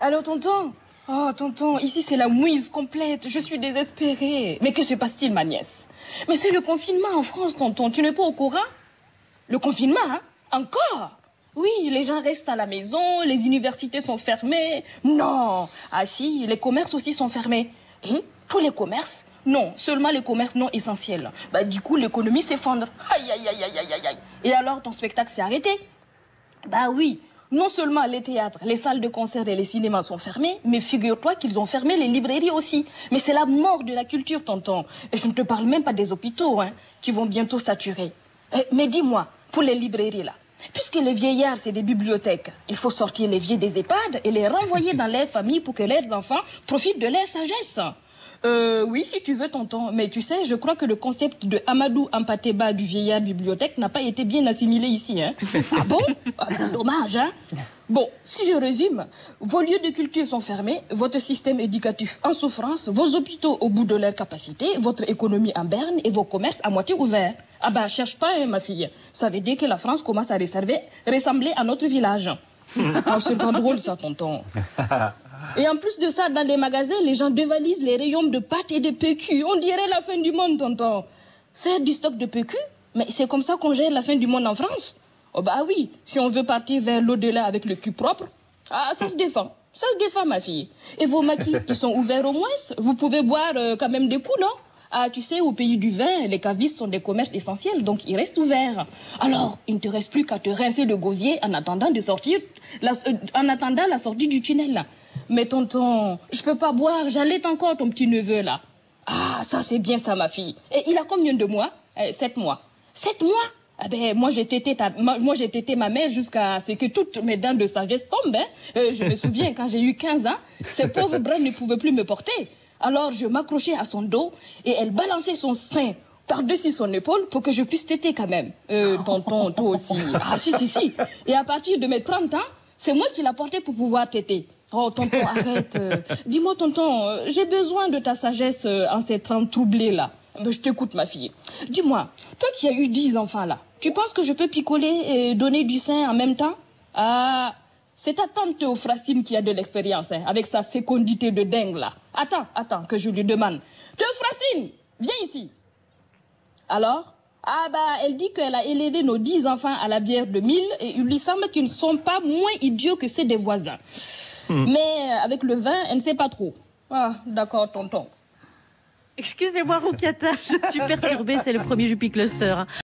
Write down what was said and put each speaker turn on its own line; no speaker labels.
Allô, tonton? Oh, tonton, ici c'est la mouise complète. Je suis désespérée. Mais que se passe-t-il, ma nièce? Mais c'est le confinement en France, tonton. Tu n'es pas au courant? Le confinement, hein? Encore? Oui, les gens restent à la maison, les universités sont fermées. Non. Ah si, les commerces aussi sont fermés. Tous les commerces? Non, seulement les commerces non essentiels. Bah, du coup, l'économie s'effondre. Aïe, aïe, aïe, aïe, aïe, aïe. Et alors, ton spectacle s'est arrêté? Bah oui. Non seulement les théâtres, les salles de concert et les cinémas sont fermés, mais figure-toi qu'ils ont fermé les librairies aussi. Mais c'est la mort de la culture, tonton. Et je ne te parle même pas des hôpitaux, hein, qui vont bientôt saturer. Mais dis-moi, pour les librairies, là, puisque les vieillards, c'est des bibliothèques, il faut sortir les vieux des EHPAD et les renvoyer dans leurs familles pour que leurs enfants profitent de leur sagesse. Oui, si tu veux, tonton. Mais tu sais, je crois que le concept de Amadou Ampateba du vieillard bibliothèque n'a pas été bien assimilé ici, hein. Ah bon? Ah, dommage, hein. Bon, si je résume, vos lieux de culture sont fermés, votre système éducatif en souffrance, vos hôpitaux au bout de leur capacité, votre économie en berne et vos commerces à moitié ouverts. Ah bah, cherche pas, hein, ma fille. Ça veut dire que la France commence à ressembler à notre village. Ah, c'est pas drôle, ça, tonton. Et en plus de ça, dans les magasins, les gens dévalisent les rayons de pâtes et de PQ. On dirait la fin du monde, tonton. Faire du stock de PQ? Mais c'est comme ça qu'on gère la fin du monde en France? Oh bah oui, si on veut partir vers l'au-delà avec le cul propre, ah, ça se défend. Ça se défend, ma fille. Et vos maquis, ils sont ouverts au moins? Vous pouvez boire quand même des coups, non? Ah, tu sais, au pays du vin, les cavistes sont des commerces essentiels, donc ils restent ouverts. Alors, il ne te reste plus qu'à te rincer le gosier en attendant de sortir, en attendant la sortie du tunnel. Mais tonton, je peux pas boire, j'allaite encore ton petit neveu là. Ah, ça c'est bien ça, ma fille. Et il a combien de mois? 7 mois. 7 mois? Ah ben, moi j'ai tété ma mère jusqu'à ce que toutes mes dents de sagesse tombent. Hein. Je me souviens, quand j'ai eu 15 ans, ces pauvres bras ne pouvaient plus me porter. Alors je m'accrochais à son dos et elle balançait son sein par-dessus son épaule pour que je puisse téter quand même. Tonton, toi aussi. Ah si. Et à partir de mes 30 ans, c'est moi qui la portais pour pouvoir téter. Oh, tonton, arrête. Dis-moi, tonton, j'ai besoin de ta sagesse en ces temps troublés, là. Je t'écoute, ma fille. Dis-moi, toi qui as eu 10 enfants, là, tu penses que je peux picoler et donner du sein en même temps? Ah, c'est ta tante Théophrastine qui a de l'expérience, hein, avec sa fécondité de dingue, là. Attends, que je lui demande. Théophrastine, viens ici. Alors? Ah bah, elle dit qu'elle a élevé nos 10 enfants à la bière de 1000 et il lui semble qu'ils ne sont pas moins idiots que ceux des voisins. Mais avec le vin, elle ne sait pas trop. Ah, d'accord, tonton.
Excusez-moi, Roukiata, je suis perturbée, c'est le premier Jupi Cluster.